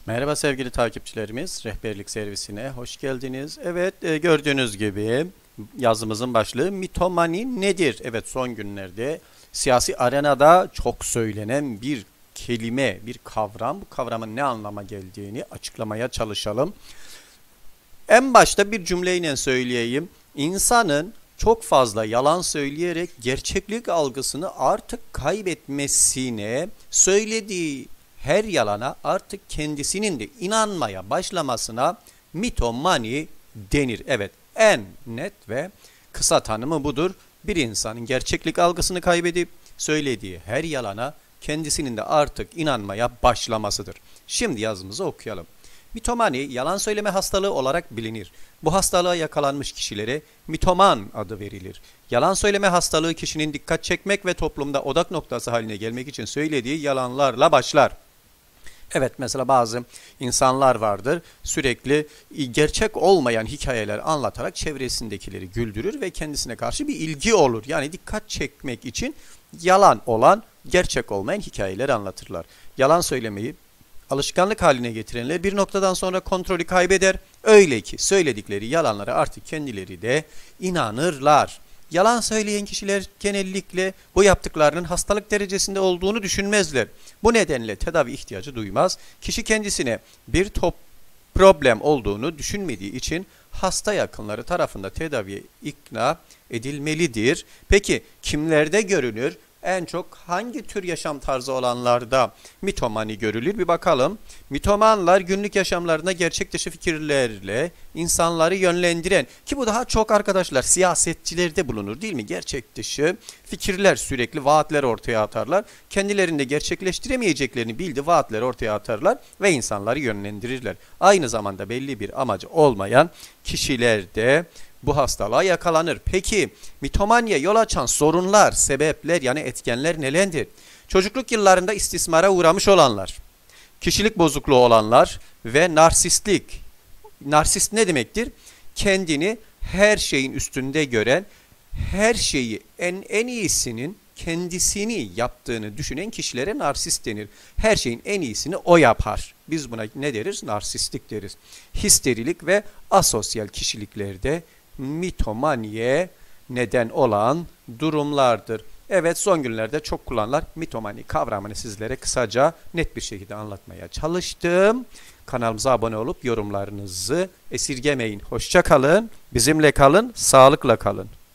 Merhaba sevgili takipçilerimiz, rehberlik servisine hoş geldiniz. Evet, gördüğünüz gibi yazımızın başlığı mitomani nedir? Evet, son günlerde siyasi arenada çok söylenen bir kelime, bir kavram. Bu kavramın ne anlama geldiğini açıklamaya çalışalım. En başta bir cümleyle söyleyeyim. İnsanın çok fazla yalan söyleyerek gerçeklik algısını artık kaybetmesine, söylediği her yalana artık kendisinin de inanmaya başlamasına mitomani denir. Evet, en net ve kısa tanımı budur. Bir insanın gerçeklik algısını kaybedip söylediği her yalana kendisinin de artık inanmaya başlamasıdır. Şimdi yazımızı okuyalım. Mitomani, yalan söyleme hastalığı olarak bilinir. Bu hastalığa yakalanmış kişilere mitoman adı verilir. Yalan söyleme hastalığı kişinin dikkat çekmek ve toplumda odak noktası haline gelmek için söylediği yalanlarla başlar. Evet, mesela bazı insanlar vardır, sürekli gerçek olmayan hikayeler anlatarak çevresindekileri güldürür ve kendisine karşı bir ilgi olur. Yani dikkat çekmek için yalan olan, gerçek olmayan hikayeler anlatırlar. Yalan söylemeyi alışkanlık haline getirenler bir noktadan sonra kontrolü kaybeder. Öyle ki söyledikleri yalanlara artık kendileri de inanırlar. Yalan söyleyen kişiler genellikle bu yaptıklarının hastalık derecesinde olduğunu düşünmezler. Bu nedenle tedavi ihtiyacı duymaz. Kişi kendisine bir problem olduğunu düşünmediği için hasta yakınları tarafından tedaviye ikna edilmelidir. Peki kimlerde görünür? En çok hangi tür yaşam tarzı olanlarda mitomani görülür? Bir bakalım. Mitomanlar günlük yaşamlarında gerçek dışı fikirlerle insanları yönlendiren, ki bu daha çok arkadaşlar siyasetçilerde bulunur değil mi? Gerçek dışı fikirler, sürekli vaatler ortaya atarlar. Kendilerinde gerçekleştiremeyeceklerini bildiği vaatler ortaya atarlar ve insanları yönlendirirler. Aynı zamanda belli bir amacı olmayan kişilerde bu hastalığa yakalanır. Peki mitomaniye yol açan sorunlar, sebepler yani etkenler nelerdir? Çocukluk yıllarında istismara uğramış olanlar, kişilik bozukluğu olanlar ve narsistlik. Narsist ne demektir? Kendini her şeyin üstünde gören, her şeyi en iyisinin kendisini yaptığını düşünen kişilere narsist denir. Her şeyin en iyisini o yapar. Biz buna ne deriz? Narsistlik deriz. Histerilik ve asosyal kişiliklerde mitomaniye neden olan durumlardır. Evet, son günlerde çok kullanılan mitomani kavramını sizlere kısaca net bir şekilde anlatmaya çalıştım. Kanalımıza abone olup yorumlarınızı esirgemeyin. Hoşça kalın, bizimle kalın, sağlıkla kalın.